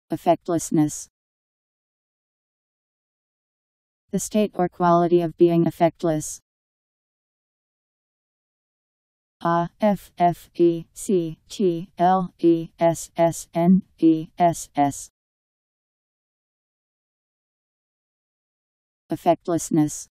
Affectlessness. The state or quality of being affectless. Affectlessness. Affectlessness.